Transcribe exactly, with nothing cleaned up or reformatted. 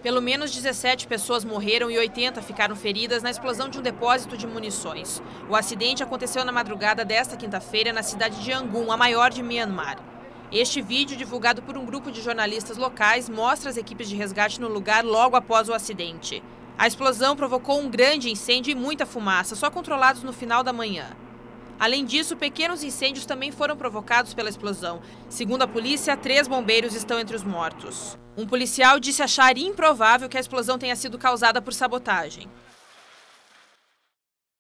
Pelo menos dezessete pessoas morreram e oitenta ficaram feridas na explosão de um depósito de munições. O acidente aconteceu na madrugada desta quinta-feira na cidade de Yangon, a maior de Myanmar. Este vídeo, divulgado por um grupo de jornalistas locais, mostra as equipes de resgate no lugar logo após o acidente. A explosão provocou um grande incêndio e muita fumaça, só controlados no final da manhã. Além disso, pequenos incêndios também foram provocados pela explosão. Segundo a polícia, três bombeiros estão entre os mortos. Um policial disse achar improvável que a explosão tenha sido causada por sabotagem.